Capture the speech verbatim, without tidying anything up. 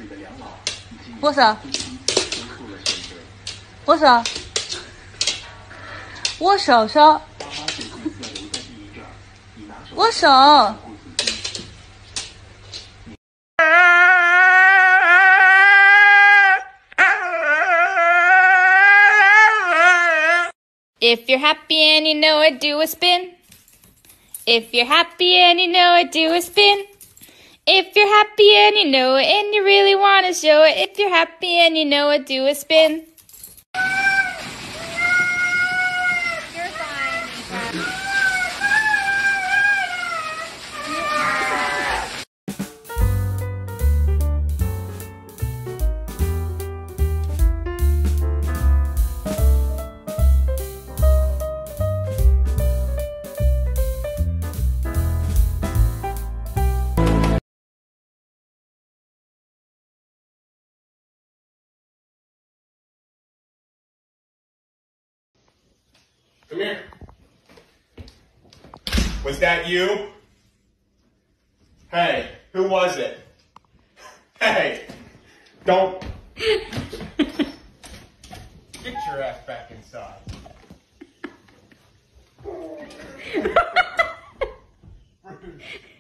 握手，握手，握手手，握手。If you're happy and you know it, do a spin. If you're happy and you know it, do a spin. If you're happy and you know it and you really want to show it, if you're happy and you know it, do a spin. You're fine, Eva. Come here. Was that you? Hey, who was it? Hey, don't. Get your ass back inside. Rude.